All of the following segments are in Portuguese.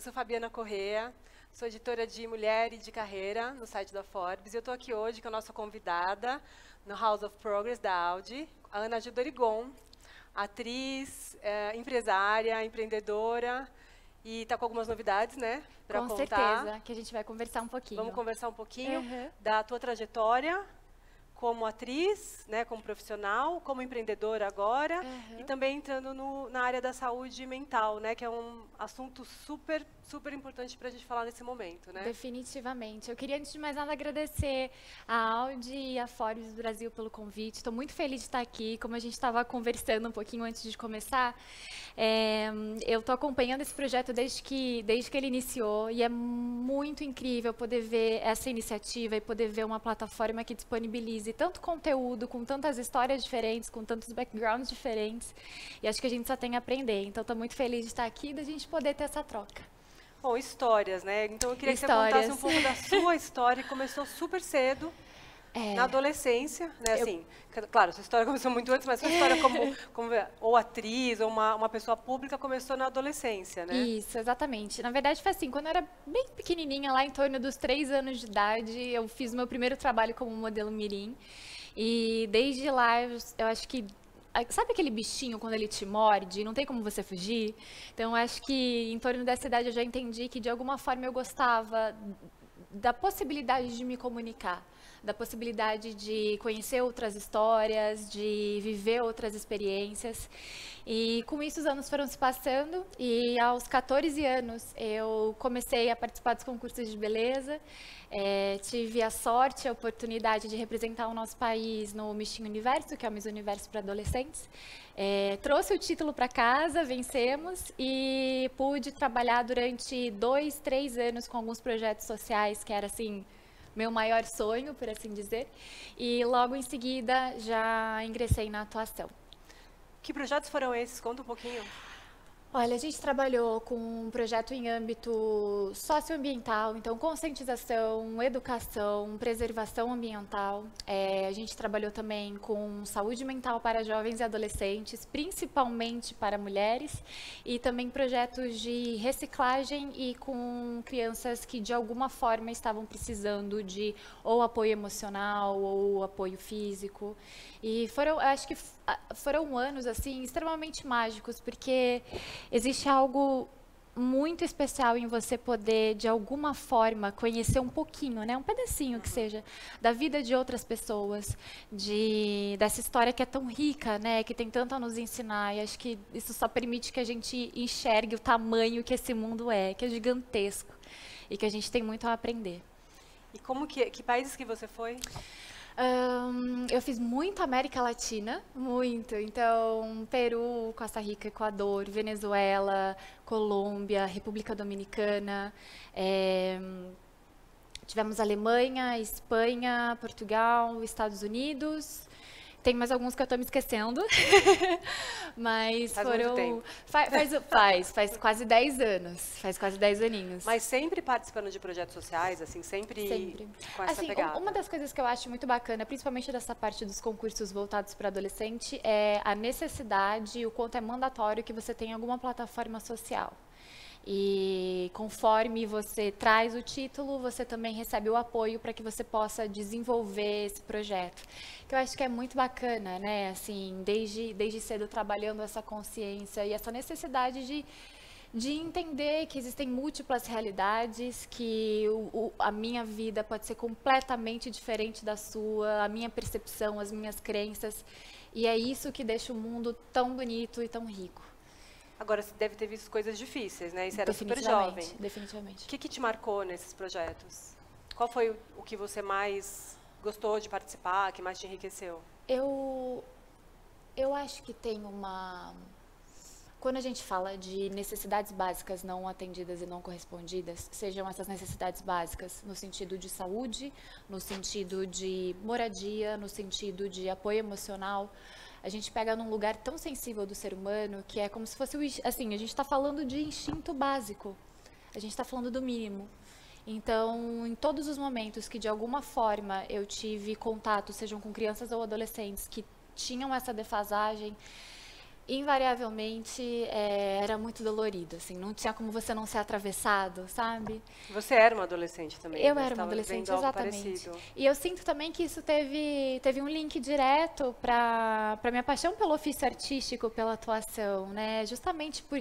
sou Fabiana Correa, sou editora de Mulher e de Carreira no site da Forbes. E eu estou aqui hoje com a nossa convidada no House of Progress da Audi, a Ana Gil Dorigon, atriz, empresária, empreendedora, e está com algumas novidades, né, para contar. Com certeza, que a gente vai conversar um pouquinho. Vamos conversar um pouquinho da tua trajetória como atriz, né, como profissional, como empreendedora agora, e também entrando na área da saúde mental, né, que é um assunto super importante para a gente falar nesse momento, né? Definitivamente. Eu queria, antes de mais nada, agradecer a Audi e a Forbes Brasil pelo convite. Estou muito feliz de estar aqui. Como a gente estava conversando um pouquinho antes de começar, eu estou acompanhando esse projeto desde que ele iniciou, e é muito incrível poder ver essa iniciativa e poder ver uma plataforma que disponibilize tanto conteúdo, com tantas histórias diferentes, com tantos backgrounds diferentes, e acho que a gente só tem a aprender. Então, estou muito feliz de estar aqui e da gente poder ter essa troca. Bom, histórias, né? Então, eu queria que você contasse um pouco da sua história, que começou super cedo, na adolescência, né? Assim, claro, sua história começou muito antes, mas sua história como ou atriz, ou uma pessoa pública, começou na adolescência, né? Isso, exatamente. Na verdade, foi assim, quando eu era bem pequenininha, lá em torno dos 3 anos de idade, eu fiz o meu primeiro trabalho como modelo mirim. E desde lá, eu acho que... Sabe aquele bichinho quando ele te morde e não tem como você fugir? Então, eu acho que em torno dessa idade eu já entendi que, de alguma forma, eu gostava da possibilidade de me comunicar, da possibilidade de conhecer outras histórias, de viver outras experiências. E com isso os anos foram se passando, e aos 14 anos eu comecei a participar dos concursos de beleza. Tive a sorte, a oportunidade de representar o nosso país no Miss Universo, que é o Miss Universo para adolescentes. Trouxe o título para casa, vencemos, e pude trabalhar durante 2, 3 anos com alguns projetos sociais, que era assim, meu maior sonho, por assim dizer. E logo em seguida já ingressei na atuação. Que projetos foram esses? Conta um pouquinho. Olha, a gente trabalhou com um projeto em âmbito socioambiental, então conscientização, educação, preservação ambiental. A gente trabalhou também com saúde mental para jovens e adolescentes, principalmente para mulheres, e também projetos de reciclagem e com crianças que de alguma forma estavam precisando de ou apoio emocional ou apoio físico. E acho que foram anos assim extremamente mágicos, porque existe algo muito especial em você poder, de alguma forma, conhecer um pouquinho, né, um pedacinho que seja, da vida de outras pessoas, dessa história que é tão rica, né, que tem tanto a nos ensinar. E acho que isso só permite que a gente enxergue o tamanho que esse mundo que é gigantesco, e que a gente tem muito a aprender. E que países que você foi? Eu fiz muito América Latina, muito. Então, Peru, Costa Rica, Equador, Venezuela, Colômbia, República Dominicana. Tivemos Alemanha, Espanha, Portugal, Estados Unidos. Tem mais alguns que eu estou me esquecendo, mas faz foram... Muito tempo. Faz quase 10 anos, faz quase 10 aninhos. Mas sempre participando de projetos sociais, assim, sempre com essa assim, pegada? Uma das coisas que eu acho muito bacana, principalmente dessa parte dos concursos voltados para adolescente, é a necessidade e o quanto é mandatório que você tenha alguma plataforma social. E conforme você traz o título, você também recebe o apoio para que você possa desenvolver esse projeto. Que eu acho que é muito bacana, né? Assim, desde cedo trabalhando essa consciência e essa necessidade de entender que existem múltiplas realidades, que a minha vida pode ser completamente diferente da sua, a minha percepção, as minhas crenças. E é isso que deixa o mundo tão bonito e tão rico. Agora, você deve ter visto coisas difíceis, né? E você era super jovem. Definitivamente. O que te marcou nesses projetos? Qual foi o que você mais gostou de participar, que mais te enriqueceu? Eu acho que tem Quando a gente fala de necessidades básicas não atendidas e não correspondidas, sejam essas necessidades básicas no sentido de saúde, no sentido de moradia, no sentido de apoio emocional, a gente pega num lugar tão sensível do ser humano que é como se fosse, assim, a gente está falando de instinto básico, a gente está falando do mínimo. Então, em todos os momentos que de alguma forma eu tive contato, sejam com crianças ou adolescentes que tinham essa defasagem, invariavelmente era muito dolorido, assim, não tinha como você não ser atravessado, sabe? Você era uma adolescente também, Eu né? era Você uma tava adolescente, vivendo algo exatamente. parecido. E eu sinto também que isso teve um link direto para minha paixão pelo ofício artístico, pela atuação, né? Justamente por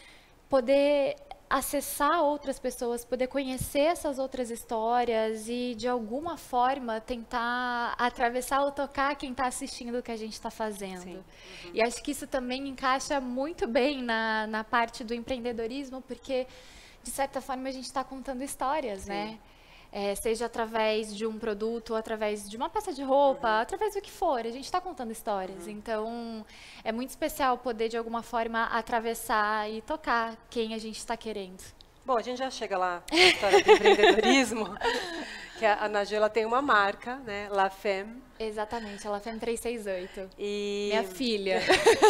poder acessar outras pessoas, poder conhecer essas outras histórias e, de alguma forma, tentar atravessar ou tocar quem está assistindo o que a gente está fazendo. Sim. E acho que isso também encaixa muito bem na parte do empreendedorismo, porque, de certa forma, a gente está contando histórias, né? Seja através de um produto, através de uma peça de roupa, através do que for, a gente está contando histórias. Então, é muito especial poder, de alguma forma, atravessar e tocar quem a gente está querendo. Bom, a gente já chega lá na história do empreendedorismo, que a Najô, ela tem uma marca, né? La Femme. Exatamente, ela Femme 368. E... Minha filha.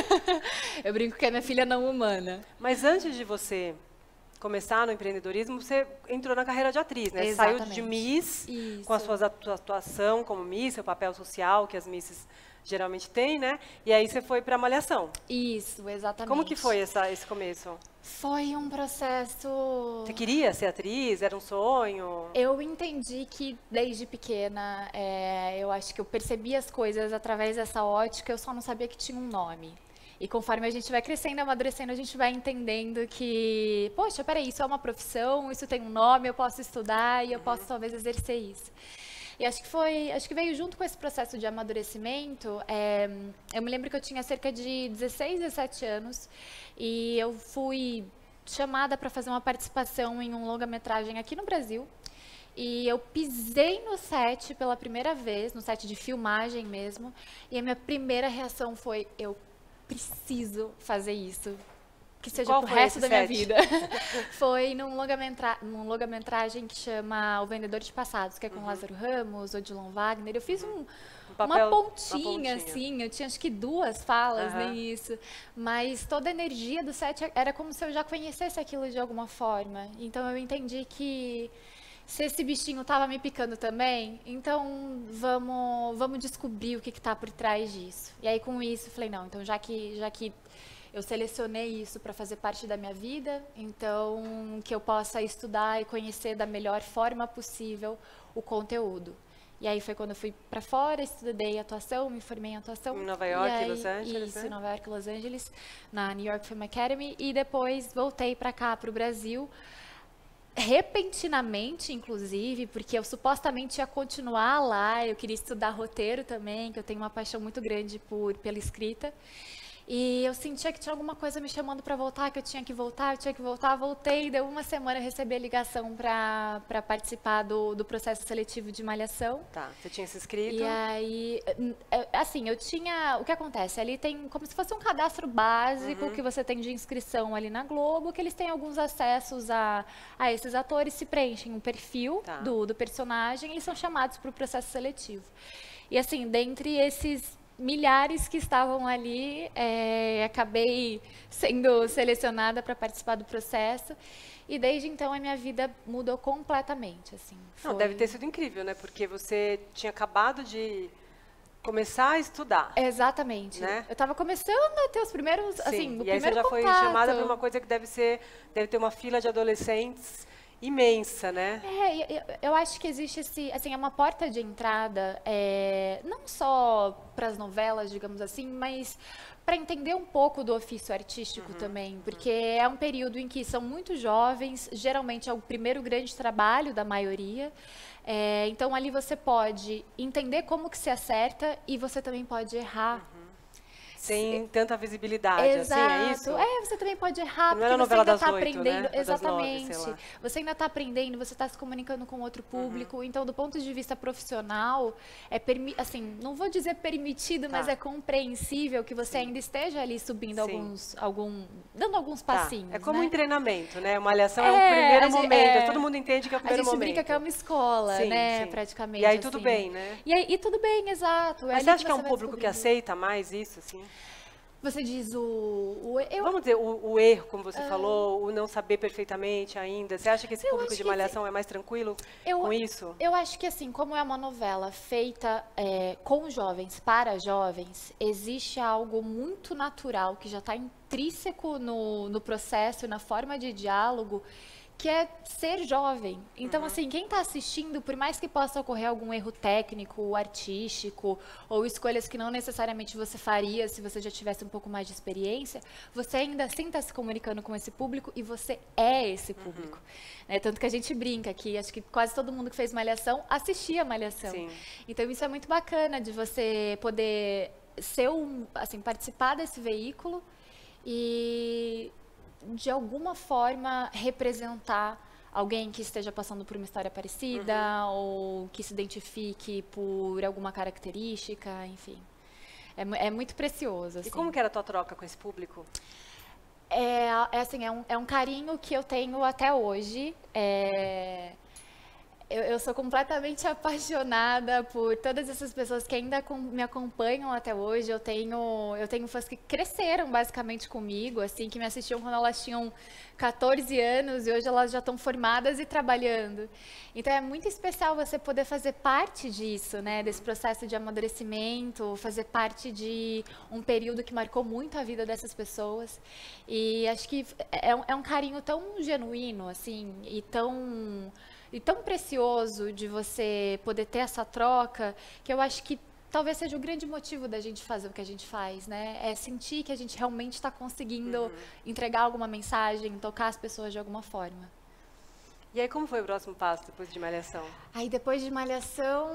Eu brinco que é minha filha não humana. Mas antes de você começar no empreendedorismo, você entrou na carreira de atriz, né? Exatamente. Saiu de Miss, Isso. com a sua atuação como Miss, seu papel social, que as Misses geralmente têm, né? E aí você foi para Malhação. Isso, exatamente. Como que foi esse começo? Foi um processo... Você queria ser atriz? Era um sonho? Eu entendi que, desde pequena, eu acho que eu percebi as coisas através dessa ótica, eu só não sabia que tinha um nome. E conforme a gente vai crescendo, amadurecendo, a gente vai entendendo que, poxa, peraí, isso é uma profissão, isso tem um nome, eu posso estudar e eu posso talvez exercer isso. E acho que veio junto com esse processo de amadurecimento. Eu me lembro que eu tinha cerca de 16, 17 anos e eu fui chamada para fazer uma participação em um longa-metragem aqui no Brasil. E eu pisei no set pela primeira vez, no set de filmagem mesmo, e a minha primeira reação foi: eu preciso fazer isso, que seja pro resto da minha vida. Foi num longa-metragem que chama O Vendedor de Passados, que é com Lázaro Ramos, Odilon Wagner. Eu fiz uma pontinha, assim, eu tinha acho que 2 falas, nem isso. Mas toda a energia do set era como se eu já conhecesse aquilo de alguma forma. Então eu entendi que se esse bichinho estava me picando também, então vamos descobrir o que está por trás disso. E aí com isso eu falei, não, então já que eu selecionei isso para fazer parte da minha vida, então que eu possa estudar e conhecer da melhor forma possível o conteúdo. E aí foi quando eu fui para fora, estudei atuação, me formei em atuação. Em Nova York e Los Angeles, isso, né? em Nova York e Los Angeles, na New York Film Academy, e depois voltei para cá, para o Brasil, repentinamente, inclusive, porque eu supostamente ia continuar lá, eu queria estudar roteiro também, que eu tenho uma paixão muito grande pela escrita. E eu sentia que tinha alguma coisa me chamando para voltar, que eu tinha que voltar, voltei, deu uma semana, eu recebi a ligação para participar do processo seletivo de Malhação. Tá, você tinha se inscrito? E aí, assim, eu tinha, o que acontece, ali tem como se fosse um cadastro básico que você tem de inscrição ali na Globo, que eles têm alguns acessos a esses atores, se preenchem um perfil do personagem, eles são chamados para o processo seletivo. E assim, dentre esses milhares que estavam ali, acabei sendo selecionada para participar do processo e desde então a minha vida mudou completamente, assim. Não, deve ter sido incrível, né? Porque você tinha acabado de começar a estudar. Exatamente. Né? Eu estava começando a ter os primeiros, Sim. assim, o e aí primeiro você já contato. foi chamada para uma coisa que deve ter uma fila de adolescentes imensa, né? Eu acho que existe assim, é uma porta de entrada, não só para as novelas, digamos assim, mas para entender um pouco do ofício artístico também, porque é um período em que são muito jovens, geralmente é o primeiro grande trabalho da maioria, então ali você pode entender como que se acerta e você também pode errar. Sem tanta visibilidade, Exato. assim, é isso? Você também pode errar, não era porque você novela ainda das está 8, aprendendo. né? Exatamente. Das 9, sei lá. Você ainda está aprendendo, você está se comunicando com outro público. Então, do ponto de vista profissional, assim, não vou dizer permitido, mas é compreensível que você ainda esteja ali subindo dando alguns passinhos. É como né? um treinamento, né? Uma Malhação é o primeiro momento. Todo mundo entende que é o primeiro momento. A gente brinca que é uma escola, né? Praticamente. E aí assim. tudo bem, né? E tudo bem, exato. Mas você acha que é um público que aceita mais isso, assim? Você diz Vamos dizer, o erro, como você falou, o não saber perfeitamente ainda. Você acha que esse público de Malhação é mais tranquilo com isso? Eu acho que, assim, como é uma novela feita com jovens, para jovens, existe algo muito natural que já está intrínseco no processo, na forma de diálogo, que é ser jovem. Então, assim, quem está assistindo, por mais que possa ocorrer algum erro técnico, artístico, ou escolhas que não necessariamente você faria se você já tivesse um pouco mais de experiência, você ainda assim está se comunicando com esse público e você é esse público. Tanto que a gente brinca que acho que quase todo mundo que fez Malhação assistia Malhação. Sim. Então, isso é muito bacana de você poder ser assim, participar desse veículo e de alguma forma representar alguém que esteja passando por uma história parecida ou que se identifique por alguma característica, enfim. É muito precioso, assim. E como que era a tua troca com esse público? É um carinho que eu tenho até hoje. Eu sou completamente apaixonada por todas essas pessoas que ainda me acompanham até hoje. Eu tenho fãs que cresceram basicamente comigo, assim, que me assistiam quando elas tinham 14 anos e hoje elas já estão formadas e trabalhando. Então é muito especial você poder fazer parte disso, né, desse processo de amadurecimento, fazer parte de um período que marcou muito a vida dessas pessoas. E acho que é um carinho tão genuíno, assim, e tão precioso de você poder ter essa troca, que eu acho que talvez seja o grande motivo da gente fazer o que a gente faz, né? É sentir que a gente realmente está conseguindo entregar alguma mensagem, tocar as pessoas de alguma forma. E aí, como foi o próximo passo depois de Malhação? Aí, depois de Malhação,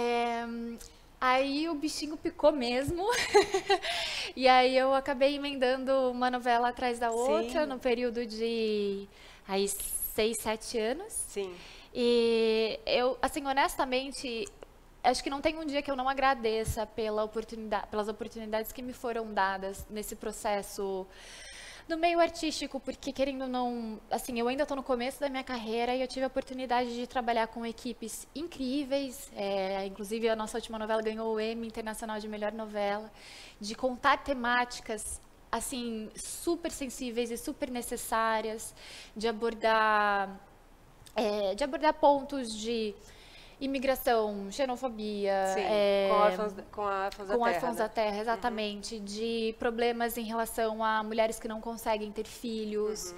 aí o bichinho picou mesmo. E aí eu acabei emendando uma novela atrás da outra, no período de 6, 7 anos. Sim. E eu, assim, honestamente, acho que não tem um dia que eu não agradeça pelas oportunidades que me foram dadas nesse processo no meio artístico, porque querendo ou não, assim, eu ainda estou no começo da minha carreira e eu tive a oportunidade de trabalhar com equipes incríveis, inclusive a nossa última novela ganhou o Emmy Internacional de Melhor Novela, de contar temáticas assim super sensíveis e super necessárias, de abordar pontos de imigração, xenofobia, Sim, com órfãos da terra, exatamente, de problemas em relação a mulheres que não conseguem ter filhos,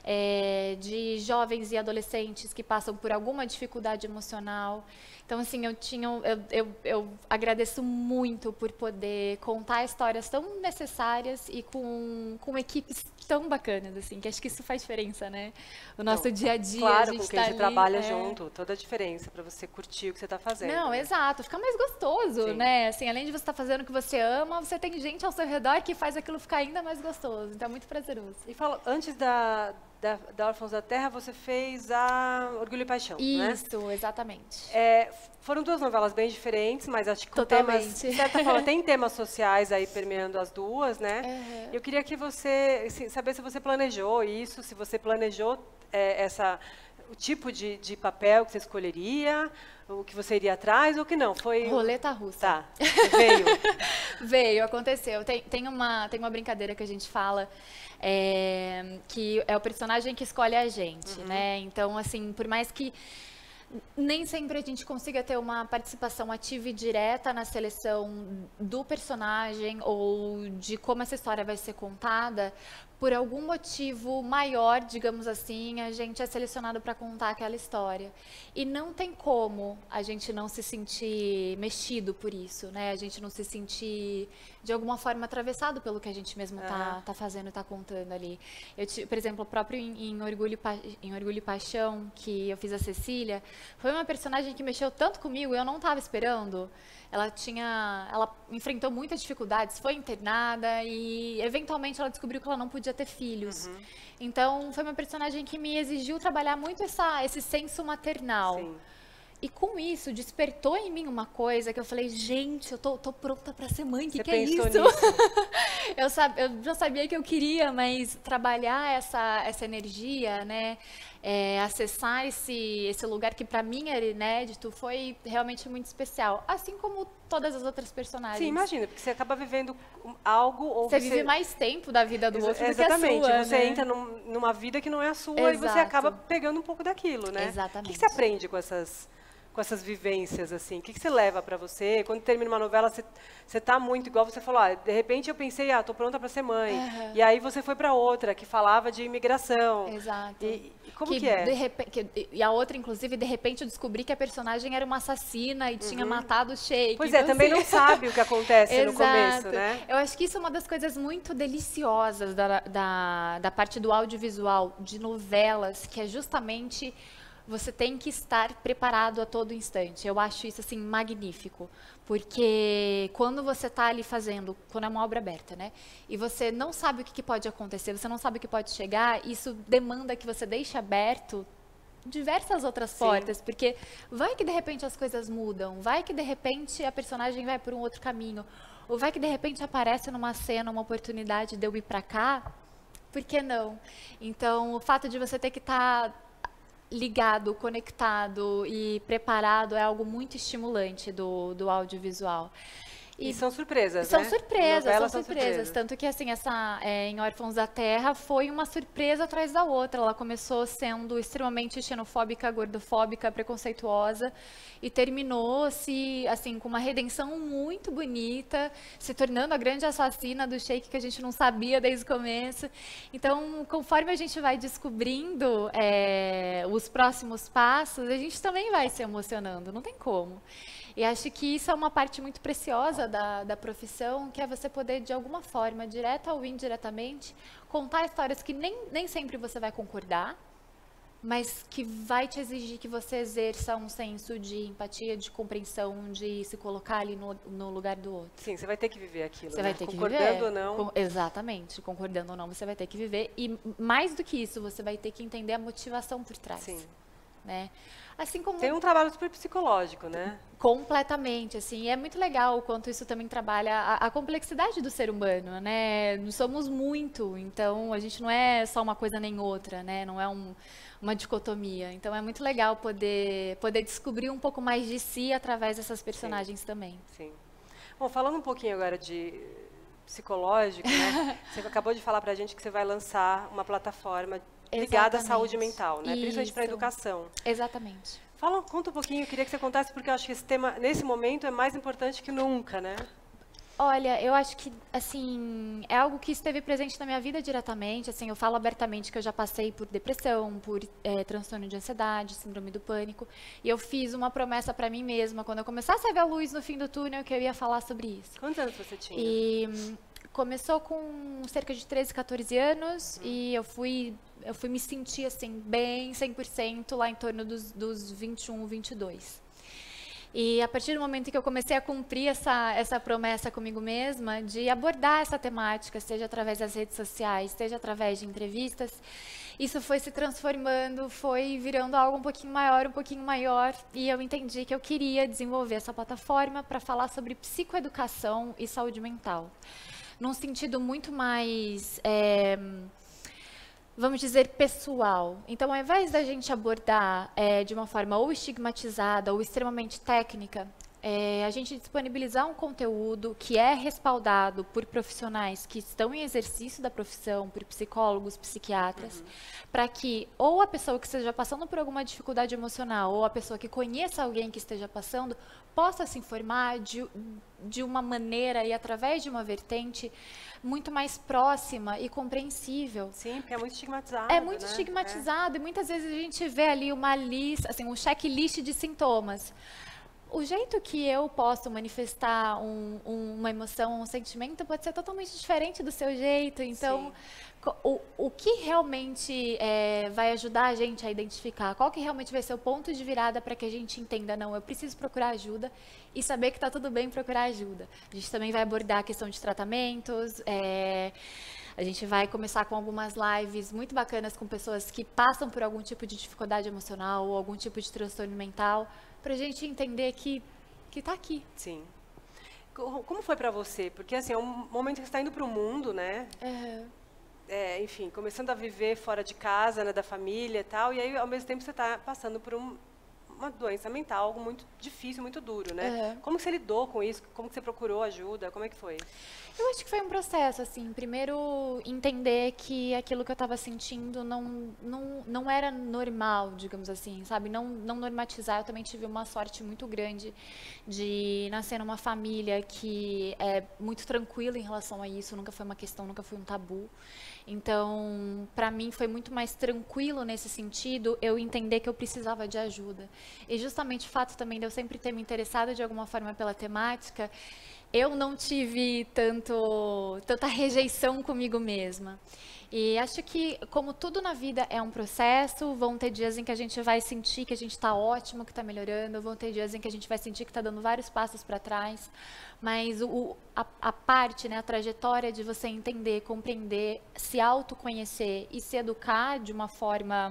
de jovens e adolescentes que passam por alguma dificuldade emocional. Então, assim, eu agradeço muito por poder contar histórias tão necessárias e com equipes tão bacanas, assim, que acho que isso faz diferença, né? O nosso dia a dia, claro, a gente com quem tá você ali, trabalha junto, toda a diferença para você curtir o que você está fazendo. Não, né? exato, fica mais gostoso, Sim. né? Assim, além de você estar fazendo o que você ama, você tem gente ao seu redor que faz aquilo ficar ainda mais gostoso. Então é muito prazeroso. E fala, antes da Órfãos da Terra, você fez a Orgulho e Paixão, né? Isso, exatamente. Foram duas novelas bem diferentes, mas acho que com Totalmente. temas, de certa forma, tem temas sociais aí permeando as duas, né? Eu queria que você, assim, saber se você planejou isso, se você planejou o tipo de papel que você escolheria, o que você iria atrás ou que não. Foi Roleta russa. Tá, veio. Veio, aconteceu. Tem uma brincadeira que a gente fala, que é o personagem que escolhe a gente, né? Então, assim, por mais que nem sempre a gente consiga ter uma participação ativa e direta na seleção do personagem ou de como essa história vai ser contada, por algum motivo maior, digamos assim, a gente é selecionado para contar aquela história. E não tem como a gente não se sentir mexido por isso, né? A gente não se sentir, de alguma forma, atravessado pelo que a gente mesmo tá fazendo e tá contando ali. Por exemplo, próprio em Orgulho e Paixão, que eu fiz a Cecília, foi uma personagem que mexeu tanto comigo, eu não estava esperando. Ela enfrentou muitas dificuldades, foi internada e, eventualmente, ela descobriu que ela não podia ter filhos. Então, foi uma personagem que me exigiu trabalhar muito esse senso maternal. Sim. E com isso, despertou em mim uma coisa que eu falei, gente, eu tô pronta para ser mãe, que é isso? Eu já sabia que eu queria, mas trabalhar essa energia, né? acessar esse lugar que para mim era inédito foi realmente muito especial. Assim como todas as outras personagens. Sim, imagina, porque você acaba vivendo algo ou você vive mais tempo da vida do outro do que a sua. Exatamente, você né? entra numa vida que não é a sua Exato. e você acaba pegando um pouco daquilo, né? Exatamente. O que você aprende com essas vivências, assim? O que você leva para você? Quando termina uma novela, você tá muito igual você falou, de repente eu pensei, tô pronta para ser mãe. Uhum. E aí você foi para outra, que falava de imigração. Exato. E como que é? E a outra, inclusive, de repente eu descobri que a personagem era uma assassina e tinha matado o Sheik. Pois então, também assim... não sabe o que acontece no Exato. começo, né? Eu acho que isso é uma das coisas muito deliciosas da parte do audiovisual, de novelas, que é justamente... Você tem que estar preparado a todo instante. Eu acho isso, assim, magnífico. Porque quando você está ali fazendo, quando é uma obra aberta, né? E você não sabe o que pode acontecer, você não sabe o que pode chegar, isso demanda que você deixe aberto diversas outras portas. Porque vai que, de repente, as coisas mudam. Vai que, de repente, a personagem vai por um outro caminho. Ou vai que, de repente, aparece numa cena uma oportunidade de eu ir para cá. Por que não? Então, o fato de você ter que estar... ligado, conectado e preparado é algo muito estimulante do audiovisual. E são surpresas, são né? surpresas, Novelas são surpresas. Tanto que, assim, em Órfãos da Terra foi uma surpresa atrás da outra. Ela começou sendo extremamente xenofóbica, gordofóbica, preconceituosa e terminou assim, com uma redenção muito bonita, se tornando a grande assassina do Sheik que a gente não sabia desde o começo. Então, conforme a gente vai descobrindo os próximos passos, a gente também vai se emocionando, não tem como. E acho que isso é uma parte muito preciosa da profissão, que é você poder, de alguma forma, direta ou indiretamente, contar histórias que nem sempre você vai concordar, mas que vai te exigir que você exerça um senso de empatia, de compreensão, de se colocar ali no lugar do outro. Sim, você vai ter que viver aquilo, Você né? vai ter que concordando viver. ou não. Exatamente, concordando ou não, você vai ter que viver. E mais do que isso, você vai ter que entender a motivação por trás. Sim. Né? Assim como... Tem um trabalho super psicológico, né? Completamente, assim, e é muito legal o quanto isso também trabalha a complexidade do ser humano, né? Nós somos muito, então a gente não é só uma coisa nem outra, né? Não é uma dicotomia. Então é muito legal poder descobrir um pouco mais de si através dessas personagens também. Sim. Bom, falando um pouquinho agora de psicológico, né? Você acabou de falar pra gente que você vai lançar uma plataforma ligada à saúde mental, né? Principalmente para a educação. Exatamente. Conta um pouquinho, eu queria que você contasse, porque eu acho que esse tema, nesse momento, é mais importante que nunca, né? Olha, eu acho que, assim, é algo que esteve presente na minha vida diretamente. Assim, eu falo abertamente que eu já passei por depressão, por transtorno de ansiedade, síndrome do pânico. E eu fiz uma promessa para mim mesma, quando eu começasse a ver a luz no fim do túnel, que eu ia falar sobre isso. Quantos anos você tinha? E começou com cerca de 13, 14 anos, e eu fui me sentir, assim, bem 100% lá em torno dos 21, 22. E a partir do momento em que eu comecei a cumprir essa promessa comigo mesma de abordar essa temática, seja através das redes sociais, seja através de entrevistas, isso foi se transformando, foi virando algo um pouquinho maior, e eu entendi que eu queria desenvolver essa plataforma para falar sobre psicoeducação e saúde mental, num sentido muito mais... vamos dizer, pessoal. Então, ao invés da gente abordar de uma forma ou estigmatizada ou extremamente técnica, a gente disponibilizar um conteúdo que é respaldado por profissionais que estão em exercício da profissão, por psicólogos, psiquiatras, para que ou a pessoa que esteja passando por alguma dificuldade emocional ou a pessoa que conheça alguém que esteja passando possa se informar de uma maneira e através de uma vertente muito mais próxima e compreensível. Sim, porque é muito estigmatizado. É muito estigmatizado e muitas vezes a gente vê ali uma lista, assim, um checklist de sintomas. O jeito que eu posso manifestar uma emoção, um sentimento pode ser totalmente diferente do seu jeito. Então, o que realmente vai ajudar a gente a identificar? Qual que realmente vai ser o ponto de virada para que a gente entenda, não, eu preciso procurar ajuda e saber que está tudo bem procurar ajuda. A gente também vai abordar a questão de tratamentos, a gente vai começar com algumas lives muito bacanas com pessoas que passam por algum tipo de dificuldade emocional ou algum tipo de transtorno mental, para a gente entender que está aqui. Sim. Como foi para você? Porque, assim, é um momento que você está indo para o mundo, né? enfim, começando a viver fora de casa, né, da família e tal, e aí, ao mesmo tempo, você está passando por uma doença mental, algo muito difícil, muito duro, né? Como que você lidou com isso? Como que você procurou ajuda? Como é que foi? Eu acho que foi um processo, assim, primeiro entender que aquilo que eu estava sentindo não era normal, digamos assim, sabe? Não normatizar. Eu também tive uma sorte muito grande de nascer numa família que é muito tranquila em relação a isso, nunca foi uma questão, nunca foi um tabu. Então, para mim foi muito mais tranquilo nesse sentido eu entender que eu precisava de ajuda. E justamente o fato também de eu sempre ter me interessado de alguma forma pela temática, eu não tive tanta rejeição comigo mesma. E acho que, como tudo na vida é um processo, vão ter dias em que a gente vai sentir que a gente está ótimo, que está melhorando, vão ter dias em que a gente vai sentir que está dando vários passos para trás, mas a parte, né, a trajetória de você entender, compreender, se autoconhecer e se educar de uma forma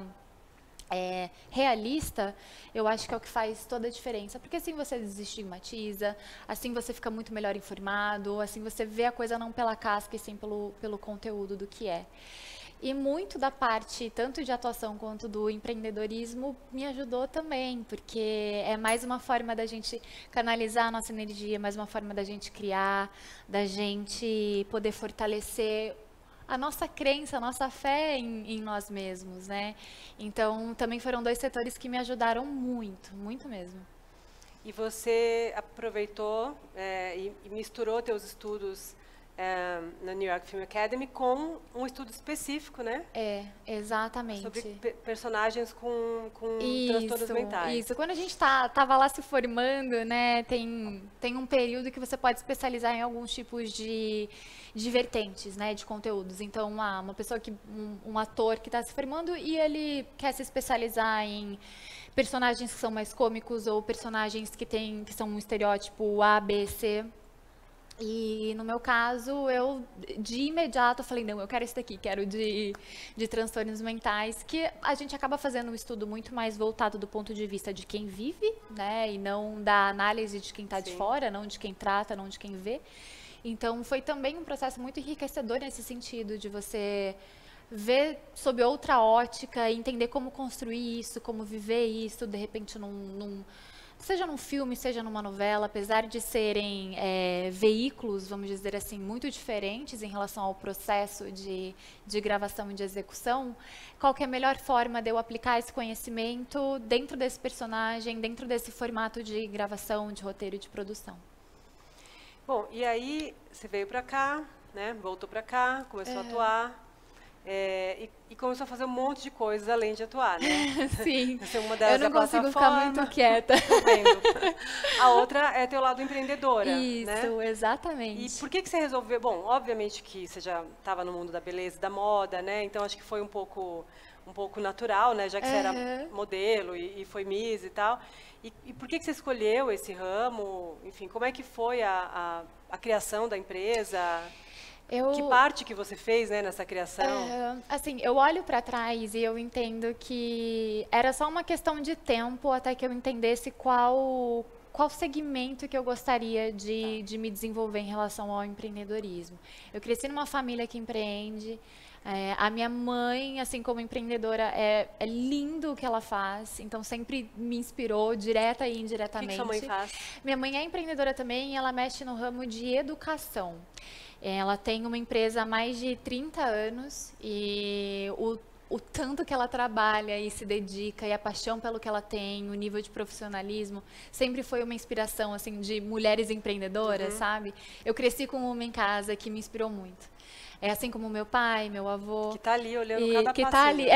realista, eu acho que é o que faz toda a diferença, porque assim você desestigmatiza, assim você fica muito melhor informado, assim você vê a coisa não pela casca e sim pelo conteúdo do que é. E muito da parte, tanto de atuação quanto do empreendedorismo, me ajudou também, porque é mais uma forma da gente canalizar a nossa energia, mais uma forma da gente criar, da gente poder fortalecer a nossa crença, a nossa fé em nós mesmos, né? Então, também foram 2 setores que me ajudaram muito, muito mesmo. E você aproveitou e misturou teus estudos na New York Film Academy com um estudo específico, né? Exatamente. Sobre personagens com transtornos mentais. Isso, quando a gente tava lá se formando, né, tem um período que você pode especializar em alguns tipos de vertentes, né, de conteúdos. Então, uma pessoa um ator que está se formando e ele quer se especializar em personagens que são mais cômicos ou personagens que são um estereótipo A, B, C. E no meu caso, eu de imediato falei, não, eu quero esse daqui, quero de transtornos mentais, que a gente acaba fazendo um estudo muito mais voltado do ponto de vista de quem vive, né, e não da análise de quem está de fora, não de quem trata, não de quem vê. Então, foi também um processo muito enriquecedor nesse sentido, de você ver sob outra ótica, entender como construir isso, como viver isso, de repente seja num filme, seja numa novela, apesar de serem veículos, vamos dizer assim, muito diferentes em relação ao processo de gravação e de execução, qual que é a melhor forma de eu aplicar esse conhecimento dentro desse personagem, dentro desse formato de gravação, de roteiro e de produção. Bom, e aí você veio para cá, né? Voltou para cá, começou a atuar. E começou a fazer um monte de coisas além de atuar, né? Sim, uma delas eu não consigo ficar muito quieta. Tô vendo. A outra é teu lado empreendedora, Isso, né? exatamente. E por que você resolveu? Bom, obviamente que você já estava no mundo da beleza e da moda, né? Então acho que foi um pouco natural, né? Já que você era modelo e foi Miss e tal. E por que você escolheu esse ramo? Enfim, como é que foi a criação da empresa? Que parte que você fez, né, nessa criação? Assim, eu olho para trás e eu entendo que era só uma questão de tempo até que eu entendesse qual segmento que eu gostaria de me desenvolver em relação ao empreendedorismo. Eu cresci numa família que empreende. A minha mãe, assim como empreendedora, é lindo o que ela faz, então sempre me inspirou direta e indiretamente. O que sua mãe faz? Minha mãe é empreendedora também e ela mexe no ramo de educação. Ela tem uma empresa há mais de 30 anos e o tanto que ela trabalha e se dedica e a paixão pelo que ela tem, o nível de profissionalismo, sempre foi uma inspiração, assim, de mulheres empreendedoras, sabe? Eu cresci com uma em casa que me inspirou muito. É assim como meu pai, meu avô. Que tá ali olhando cada passinho. Que tá ali,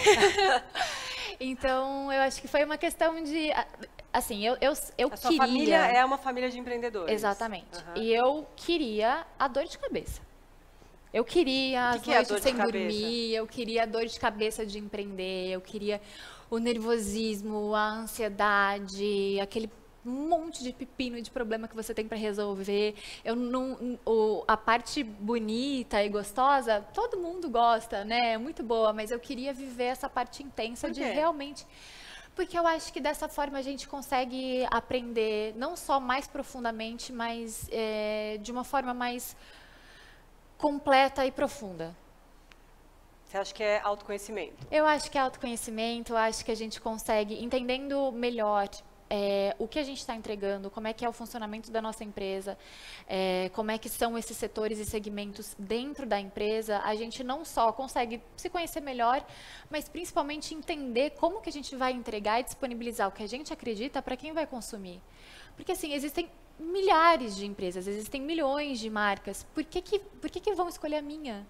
Então, eu acho que foi uma questão de... Assim, eu a sua família é uma família de empreendedores. Exatamente. E eu queria a dor de cabeça. Eu queria as noites sem dormir, eu queria a dor de cabeça de empreender, eu queria o nervosismo, a ansiedade, aquele monte de pepino de problema que você tem para resolver. A parte bonita e gostosa, todo mundo gosta, né? É muito boa, mas eu queria viver essa parte intensa de realmente... Porque eu acho que dessa forma a gente consegue aprender não só mais profundamente, mas de uma forma mais completa e profunda. Você acha que é autoconhecimento? Eu acho que é autoconhecimento, eu acho que a gente consegue, entendendo melhor o que a gente está entregando, como é que é o funcionamento da nossa empresa, como é que são esses setores e segmentos dentro da empresa, a gente não só consegue se conhecer melhor, mas principalmente entender como que a gente vai entregar e disponibilizar o que a gente acredita para quem vai consumir. Porque assim, existem milhares de empresas, existem milhões de marcas, por que vão escolher a minha?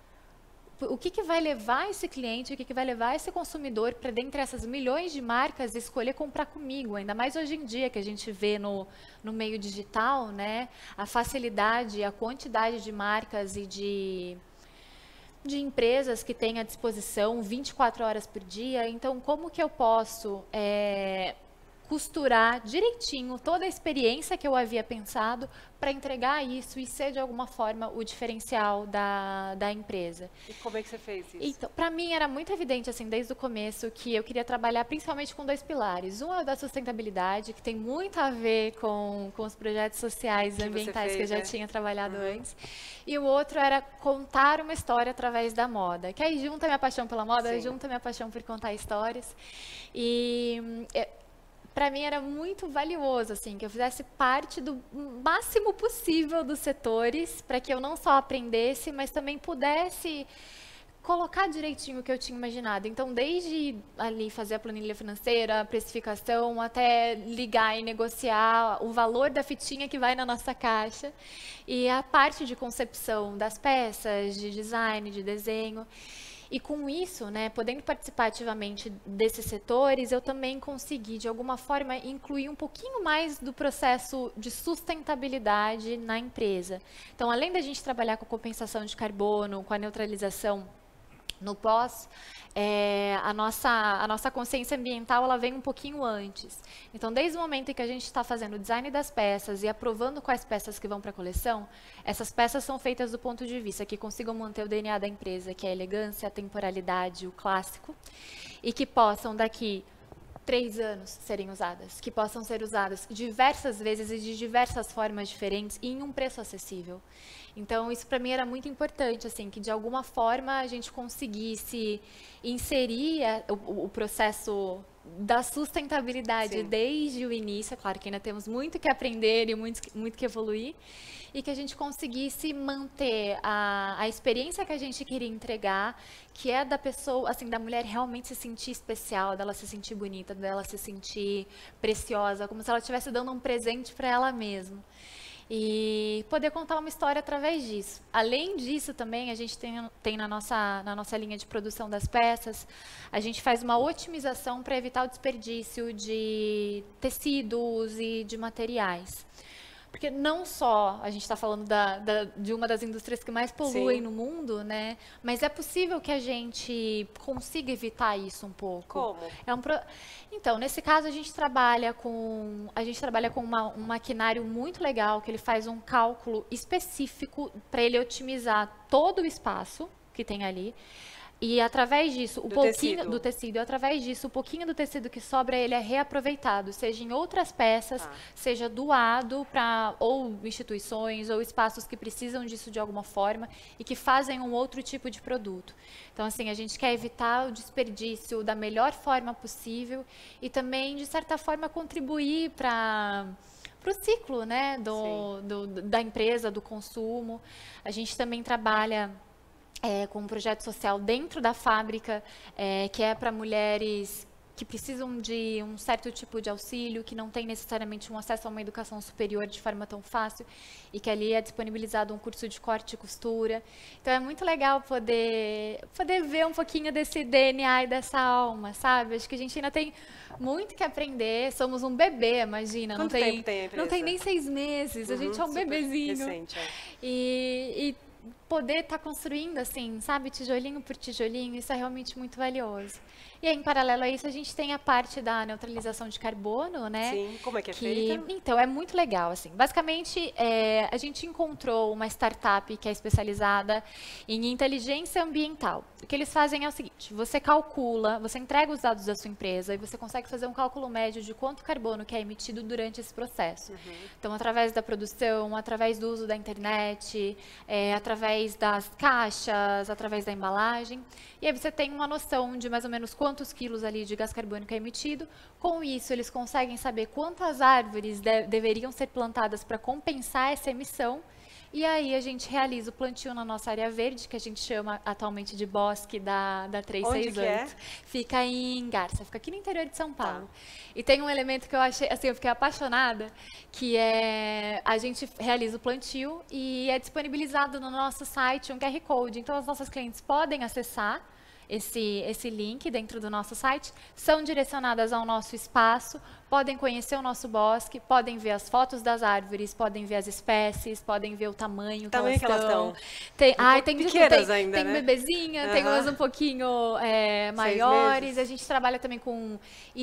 O que vai levar esse cliente, o que vai levar esse consumidor para, dentre essas milhões de marcas, escolher comprar comigo? Ainda mais hoje em dia que a gente vê no meio digital, né? A facilidade, a quantidade de marcas e de empresas que têm à disposição 24 horas por dia. Então, como que eu posso costurar direitinho toda a experiência que eu havia pensado para entregar isso e ser de alguma forma o diferencial da empresa. E como é que você fez isso? Então, para mim era muito evidente assim desde o começo que eu queria trabalhar principalmente com 2 pilares. Um é o da sustentabilidade, que tem muito a ver com os projetos sociais e ambientais que eu já tinha trabalhado antes. E o outro era contar uma história através da moda, que aí junta minha paixão pela moda, junta minha paixão por contar histórias. E para mim era muito valioso, assim, que eu fizesse parte do máximo possível dos setores, para que eu não só aprendesse, mas também pudesse colocar direitinho o que eu tinha imaginado. Então, desde ali fazer a planilha financeira, a precificação, até ligar e negociar o valor da fitinha que vai na nossa caixa, e a parte de concepção das peças, de design, de desenho. E com isso, né, podendo participar ativamente desses setores, eu também consegui, de alguma forma, incluir um pouquinho mais do processo de sustentabilidade na empresa. Então, além da gente trabalhar com a compensação de carbono, com a neutralização no pós, a nossa consciência ambiental ela vem um pouquinho antes. Então, desde o momento em que a gente está fazendo o design das peças e aprovando quais peças que vão para a coleção, essas peças são feitas do ponto de vista que consigam manter o DNA da empresa, que é a elegância, a temporalidade, o clássico, e que possam, daqui 3 anos, serem usadas, que possam ser usadas diversas vezes e de diversas formas diferentes e em um preço acessível. Então, isso para mim era muito importante, assim, que de alguma forma a gente conseguisse inserir o processo da sustentabilidade desde o início. É claro que ainda temos muito que aprender e muito que evoluir, e que a gente conseguisse manter a experiência que a gente queria entregar, que é da pessoa, assim, da mulher realmente se sentir especial, dela se sentir bonita, dela se sentir preciosa, como se ela estivesse dando um presente para ela mesma. E poder contar uma história através disso. Além disso, também, a gente tem na nossa linha de produção das peças, a gente faz uma otimização para evitar o desperdício de tecidos e de materiais. Porque não só a gente está falando de uma das indústrias que mais poluem no mundo, né? Mas é possível que a gente consiga evitar isso um pouco. Como? Então, nesse caso, a gente trabalha com um maquinário muito legal, que ele faz um cálculo específico para ele otimizar todo o espaço que tem ali. E através disso, o pouquinho do tecido, e através disso, o pouquinho do tecido que sobra, ele é reaproveitado, seja em outras peças, seja doado para ou instituições ou espaços que precisam disso de alguma forma e que fazem um outro tipo de produto. Então, assim, a gente quer evitar o desperdício da melhor forma possível e também, de certa forma, contribuir para o ciclo, né, da empresa, do consumo. A gente também trabalha com um projeto social dentro da fábrica, que é para mulheres que precisam de um certo tipo de auxílio, que não tem necessariamente um acesso a uma educação superior de forma tão fácil, e que ali é disponibilizado um curso de corte e costura. Então é muito legal poder ver um pouquinho desse DNA e dessa alma, sabe? Acho que a gente ainda tem muito que aprender. Somos um bebê, imagina. Quanto tempo tem a empresa? Não tem nem 6 meses. A gente é um bebezinho. Recente, E poder estar construindo, assim, sabe, tijolinho por tijolinho, isso é realmente muito valioso. E aí, em paralelo a isso, a gente tem a parte da neutralização de carbono, né? Sim, como é que é feita? Então, é muito legal, assim. Basicamente, a gente encontrou uma startup que é especializada em inteligência ambiental. O que eles fazem é o seguinte, você calcula, você entrega os dados da sua empresa e você consegue fazer um cálculo médio de quanto carbono que é emitido durante esse processo. Então, através da produção, através do uso da internet, através através das caixas, através da embalagem. E aí você tem uma noção de mais ou menos quantos quilos ali de gás carbônico é emitido. Com isso, eles conseguem saber quantas árvores deveriam ser plantadas para compensar essa emissão. E aí a gente realiza o plantio na nossa área verde, que a gente chama atualmente de bosque da 368. Onde que é? Fica em Garça, fica aqui no interior de São Paulo. Tá. E tem um elemento que eu achei, assim, eu fiquei apaixonada, que é a gente realiza o plantio e é disponibilizado no nosso site um QR Code. Então as nossas clientes podem acessar esse link dentro do nosso site, são direcionadas ao nosso espaço, podem conhecer o nosso bosque, podem ver as fotos das árvores, podem ver as espécies, podem ver o tamanho que elas estão. Tem pequenas ainda, tem né? bebezinha, tem umas um pouquinho maiores. A gente trabalha também com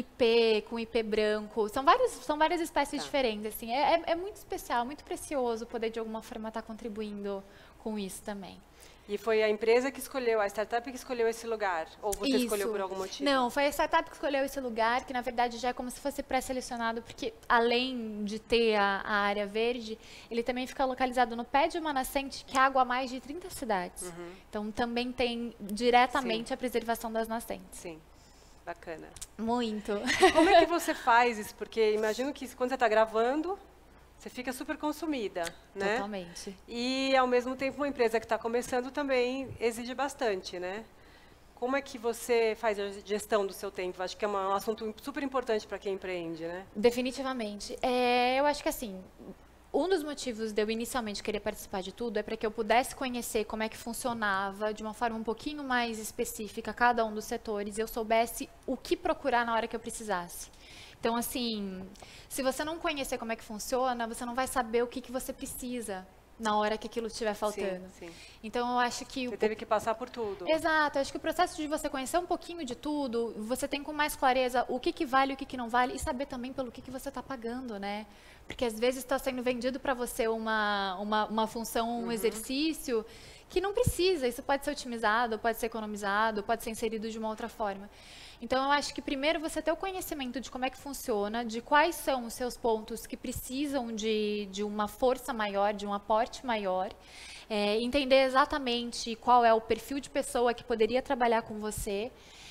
IP branco. São várias espécies diferentes. Assim. É muito especial, muito precioso poder de alguma forma estar contribuindo com isso também. E foi a empresa que escolheu, a startup que escolheu esse lugar? Ou você escolheu por algum motivo? Não, foi a startup que escolheu esse lugar, que na verdade já é como se fosse pré-selecionado, porque além de ter a área verde, ele também fica localizado no pé de uma nascente que água a mais de 30 cidades. Então também tem diretamente a preservação das nascentes. Sim, bacana. Muito. Como é que você faz isso? Porque imagino que quando você está gravando, você fica super consumida, né? Totalmente. E, ao mesmo tempo, uma empresa que está começando também exige bastante, né? Como é que você faz a gestão do seu tempo? Acho que é um assunto super importante para quem empreende, né? Definitivamente. Eu acho que, assim, um dos motivos de eu inicialmente querer participar de tudo é para que eu pudesse conhecer como é que funcionava de uma forma um pouquinho mais específica cada um dos setores e eu soubesse o que procurar na hora que eu precisasse. Então, assim, se você não conhecer como é que funciona, você não vai saber o que você precisa na hora que aquilo estiver faltando. Sim. Então, eu acho que... Você teve que passar por tudo. Exato. Eu acho que o processo de você conhecer um pouquinho de tudo, você tem com mais clareza o que vale e o que não vale e saber também pelo que você está pagando, né? Porque, às vezes, está sendo vendido para você uma função, um exercício que não precisa. Isso pode ser otimizado, pode ser economizado, pode ser inserido de uma outra forma. Então, eu acho que primeiro você ter o conhecimento de como é que funciona, de quais são os seus pontos que precisam de uma força maior, de um aporte maior, entender exatamente qual é o perfil de pessoa que poderia trabalhar com você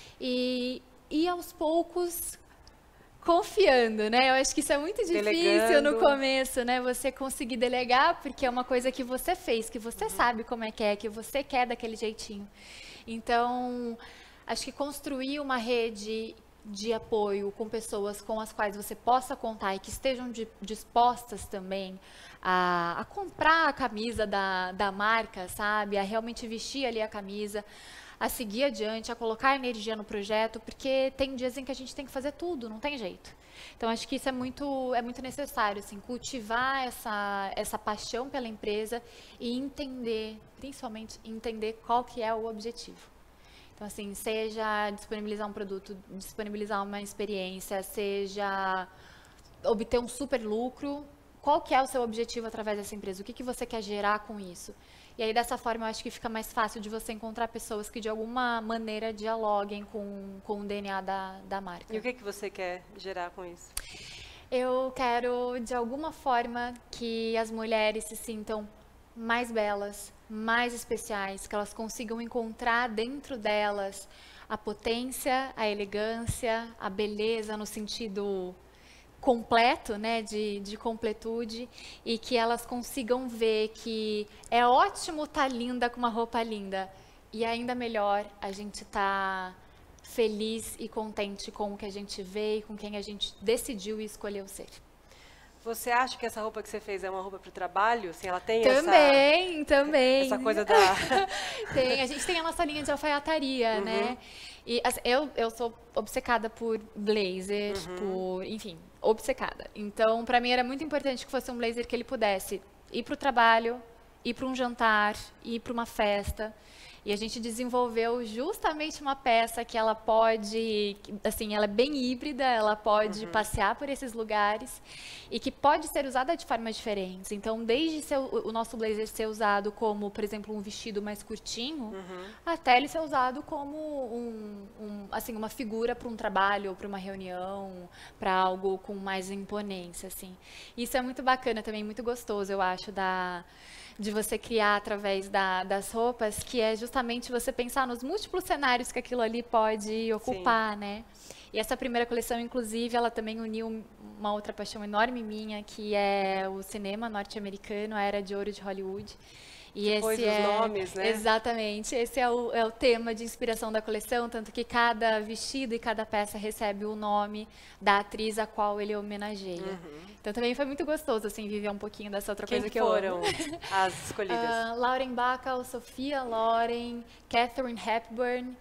e aos poucos confiando, né? Eu acho que isso é muito difícil Delegando. no começo, né? Você conseguir delegar, porque é uma coisa que você fez, que você sabe como é, que você quer daquele jeitinho. Então... acho que construir uma rede de apoio com pessoas com as quais você possa contar e que estejam dispostas também a comprar a camisa da marca, sabe? A realmente vestir ali a camisa, a seguir adiante, a colocar energia no projeto, porque tem dias em que a gente tem que fazer tudo, não tem jeito. Então, acho que isso é muito necessário, assim, cultivar essa paixão pela empresa e entender, principalmente, entender qual que é o objetivo. Então, assim, seja disponibilizar um produto, disponibilizar uma experiência, seja obter um super lucro, qual que é o seu objetivo através dessa empresa? O que você quer gerar com isso? E aí, dessa forma, eu acho que fica mais fácil de você encontrar pessoas que, de alguma maneira, dialoguem com o DNA da marca. E o que você quer gerar com isso? Eu quero, de alguma forma, que as mulheres se sintam mais belas, mais especiais, que elas consigam encontrar dentro delas a potência, a elegância, a beleza no sentido completo, né, de completude, e que elas consigam ver que é ótimo estar linda com uma roupa linda, e ainda melhor a gente estar feliz e contente com o que a gente vê e com quem a gente decidiu e escolheu ser. Você acha que essa roupa que você fez é uma roupa para o trabalho? Assim, ela tem também. essa coisa da... Tem, a gente tem a nossa linha de alfaiataria, né? E assim, eu sou obcecada por blazer, enfim, obcecada. Então, para mim era muito importante que fosse um blazer que ele pudesse ir para o trabalho, ir para um jantar, ir para uma festa. E a gente desenvolveu justamente uma peça que ela pode, assim, ela é bem híbrida, ela pode passear por esses lugares e que pode ser usada de formas diferentes. Então, desde o nosso blazer ser usado como, por exemplo, um vestido mais curtinho, até ele ser usado como assim, uma figura para um trabalho, ou para uma reunião, para algo com mais imponência, assim. Isso é muito bacana também, muito gostoso, eu acho, de você criar através das roupas, que é justamente você pensar nos múltiplos cenários que aquilo ali pode ocupar, né? E essa primeira coleção, inclusive, ela também uniu uma outra paixão enorme minha, que é o cinema norte-americano, a Era de Ouro de Hollywood. E depois esse dos nomes, né? Exatamente, esse é o tema de inspiração da coleção, tanto que cada vestido e cada peça recebe o nome da atriz a qual ele homenageia. Então também foi muito gostoso, assim, viver um pouquinho dessa outra coisa que eu amo. Quem foram as escolhidas? Lauren Bacall, Sophia Loren, Katharine Hepburn,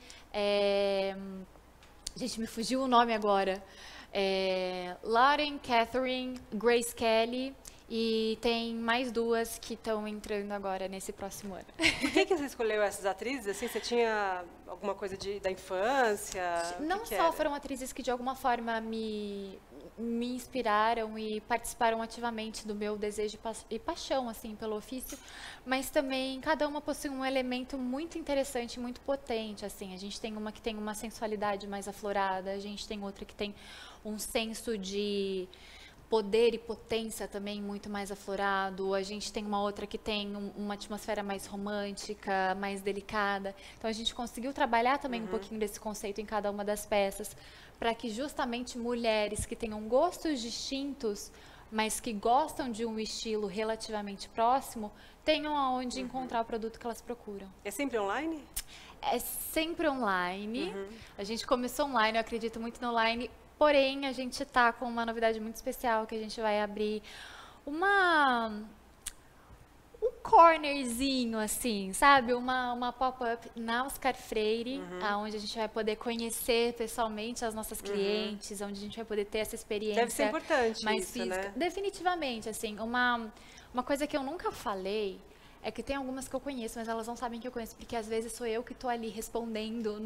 gente, me fugiu o nome agora. Lauren, Katharine, Grace Kelly. E tem mais duas que estão entrando agora nesse próximo ano. Por que você escolheu essas atrizes? Assim, você tinha alguma coisa da infância? Não só foram atrizes que de alguma forma me inspiraram e participaram ativamente do meu desejo e paixão assim pelo ofício, mas também cada uma possui um elemento muito interessante, muito potente. Assim, a gente tem uma que tem uma sensualidade mais aflorada, a gente tem outra que tem um senso de poder e potência também muito mais aflorado. A gente tem uma outra que tem uma atmosfera mais romântica, mais delicada. Então a gente conseguiu trabalhar também um pouquinho desse conceito em cada uma das peças, para que justamente mulheres que tenham gostos distintos, mas que gostam de um estilo relativamente próximo, tenham aonde encontrar o produto que elas procuram. É sempre online? É sempre online. A gente começou online, eu acredito muito no online. Porém, a gente está com uma novidade muito especial, que a gente vai abrir um cornerzinho, assim, sabe? Uma pop-up na Oscar Freire, onde a gente vai poder conhecer pessoalmente as nossas clientes, onde a gente vai poder ter essa experiência. Deve ser importante mais isso, física. né? Definitivamente, assim, uma coisa que eu nunca falei é que tem algumas que eu conheço, mas elas não sabem que eu conheço, porque às vezes sou eu que estou ali respondendo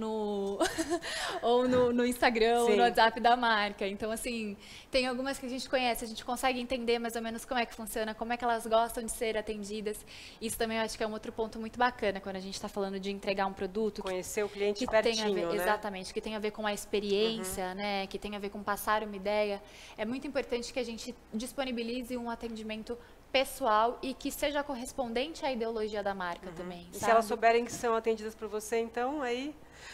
ou no Instagram, ou no WhatsApp da marca. Então, assim, tem algumas que a gente conhece, a gente consegue entender mais ou menos como é que funciona, como é que elas gostam de ser atendidas. Isso também eu acho que é um outro ponto muito bacana, quando a gente está falando de entregar um produto. Conhecer o cliente que pertinho, tem a ver, né? Exatamente, que tem a ver com a experiência, né? Que tem a ver com passar uma ideia. É muito importante que a gente disponibilize um atendimento pessoal e que seja correspondente à ideologia da marca também, E sabe? se elas souberem que são atendidas por você, então, aí...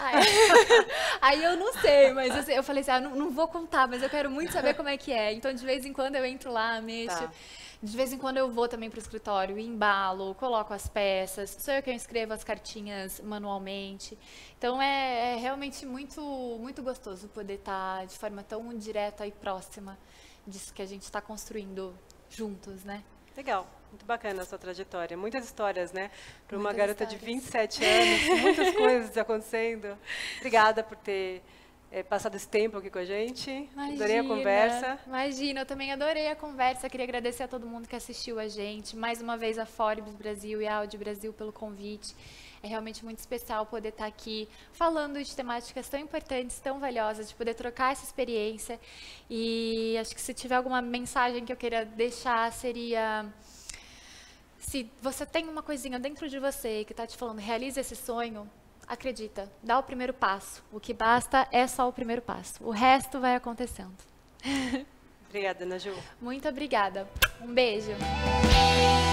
Aí eu não sei, mas assim, eu falei assim, não vou contar, mas eu quero muito saber como é que é. Então, de vez em quando eu entro lá, mexo. Tá. De vez em quando eu vou também para o escritório, embalo, coloco as peças. Sou eu que escrevo as cartinhas manualmente. Então, é realmente muito, muito gostoso poder estar de forma tão direta e próxima disso que a gente está construindo juntos, né? Legal, muito bacana a sua trajetória. Muitas histórias, né? Para uma Muitas garota histórias. de 27 anos, muitas coisas acontecendo. Obrigada por ter passado esse tempo aqui com a gente. Adorei a conversa. Imagina, eu também adorei a conversa. Queria agradecer a todo mundo que assistiu a gente. Mais uma vez a Forbes Brasil e a Audi Brasil pelo convite. É realmente muito especial poder estar aqui falando de temáticas tão importantes, tão valiosas, de poder trocar essa experiência. E acho que se tiver alguma mensagem que eu queira deixar, seria... Se você tem uma coisinha dentro de você que está te falando, realize esse sonho, acredita, dá o primeiro passo. O que basta é só o primeiro passo. O resto vai acontecendo. Obrigada, Ana Ju. Muito obrigada. Um beijo.